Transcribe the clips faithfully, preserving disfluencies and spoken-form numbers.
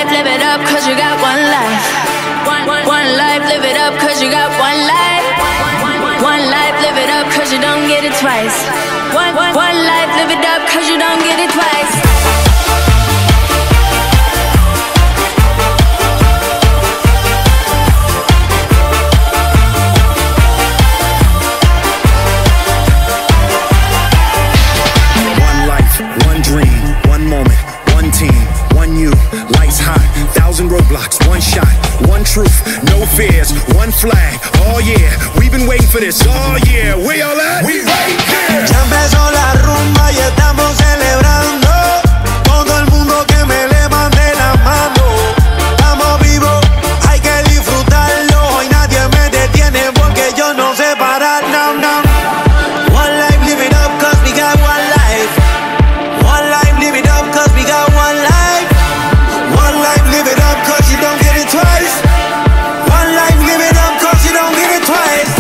life, live it up, cause you got one life. One, one, one life, live it up, cause you got one life. One life, live it up, cause you don't get it twice. One, one, one life, live it up, cause you don't get it twice. Thousand roadblocks, one shot, one truth, no fears, one flag. Oh yeah, we've been waiting for this. Oh yeah, where y'all at? We right here. Ya empezó la rumba y estamos celebrando. Todo el mundo que me levante la mano. Estamos vivos, hay que disfrutarlo. Y nadie me detiene porque yo no sé parar. No, no. One life, live it up, cause we got one life. One life, live it up, cause we got one life. One life, live it up, cause you don't get it twice. One life, live it up, cause you don't get it twice.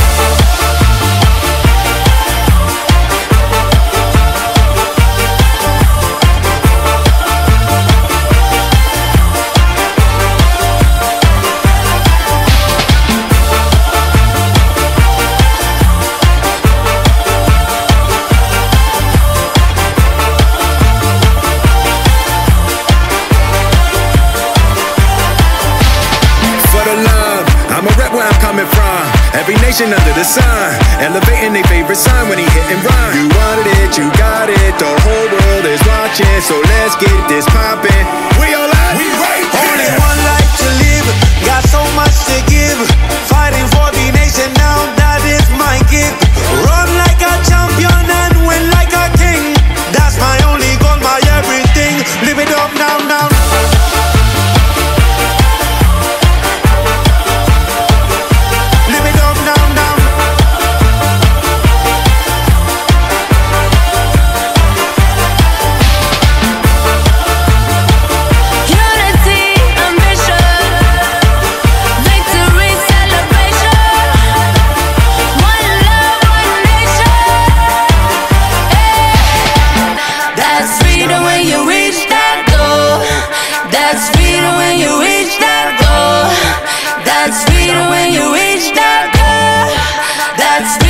Every nation under the sun, elevating their favorite son when he hit and run. You wanted it, you got it, the whole world is watching, so let's get this poppin'. We all at? We right here. Only one life to live, got so much to give. Fighting for the nation now, that is my gift. Run like a champion and win like a king. That's my only goal, my everything. Live it up now, now. That's freedom when you reach that goal. That's freedom when you reach that goal. That's